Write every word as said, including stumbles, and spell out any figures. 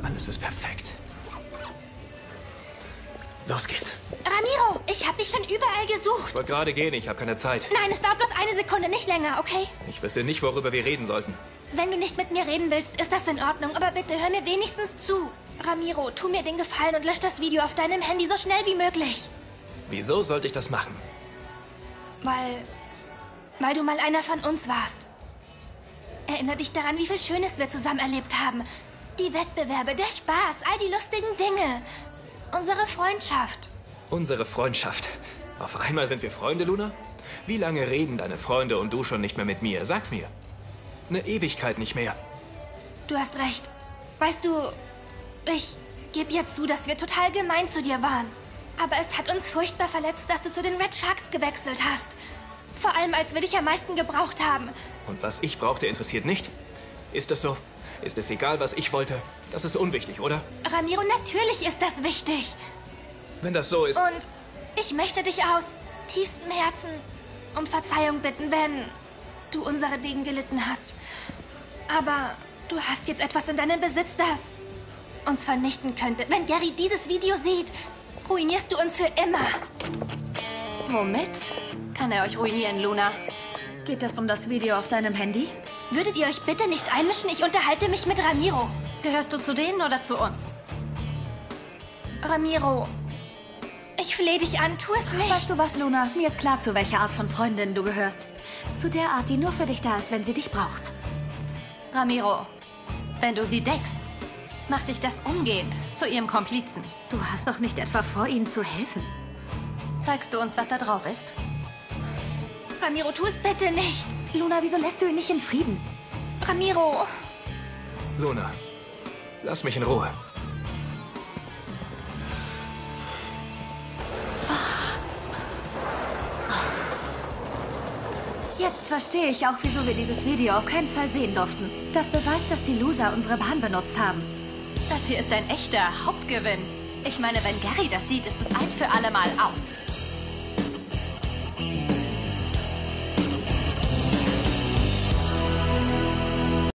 Alles ist perfekt. Los geht's. Ramiro, ich habe dich schon überall gesucht. Ich wollte gerade gehen, ich habe keine Zeit. Nein, es dauert bloß eine Sekunde, nicht länger, okay? Ich wüsste nicht, worüber wir reden sollten. Wenn du nicht mit mir reden willst, ist das in Ordnung. Aber bitte, hör mir wenigstens zu. Ramiro, tu mir den Gefallen und lösch das Video auf deinem Handy so schnell wie möglich. Wieso sollte ich das machen? Weil... weil du mal einer von uns warst. Erinner dich daran, wie viel Schönes wir zusammen erlebt haben. Die Wettbewerbe, der Spaß, all die lustigen Dinge. Unsere Freundschaft. Unsere Freundschaft. Auf einmal sind wir Freunde, Luna? Wie lange reden deine Freunde und du schon nicht mehr mit mir? Sag's mir. Eine Ewigkeit nicht mehr. Du hast recht. Weißt du, ich gebe ja zu, dass wir total gemein zu dir waren. Aber es hat uns furchtbar verletzt, dass du zu den Red Sharks gewechselt hast. Vor allem, als wir dich am meisten gebraucht haben. Und was ich brauchte, interessiert nicht? Ist es so? Ist es egal, was ich wollte? Das ist unwichtig, oder? Ramiro, natürlich ist das wichtig. Wenn das so ist... Und ich möchte dich aus tiefstem Herzen um Verzeihung bitten, wenn du unseretwegen gelitten hast. Aber du hast jetzt etwas in deinem Besitz, das uns vernichten könnte. Wenn Gary dieses Video sieht, ruinierst du uns für immer. Womit kann er euch ruinieren, Luna? Geht es um das Video auf deinem Handy? Würdet ihr euch bitte nicht einmischen? Ich unterhalte mich mit Ramiro. Gehörst du zu denen oder zu uns? Ramiro, ich flehe dich an, tu es nicht. Weißt du was, Luna? Mir ist klar, zu welcher Art von Freundin du gehörst. Zu der Art, die nur für dich da ist, wenn sie dich braucht. Ramiro, wenn du sie deckst, macht dich das umgehend zu ihrem Komplizen. Du hast doch nicht etwa vor, ihnen zu helfen. Zeigst du uns, was da drauf ist? Ramiro, tu es bitte nicht. Luna, wieso lässt du ihn nicht in Frieden? Ramiro. Luna, lass mich in Ruhe. Jetzt verstehe ich auch, wieso wir dieses Video auf keinen Fall sehen durften. Das beweist, dass die Loser unsere Bahn benutzt haben. Das hier ist ein echter Hauptgewinn. Ich meine, wenn Gary das sieht, ist es ein für alle Mal aus.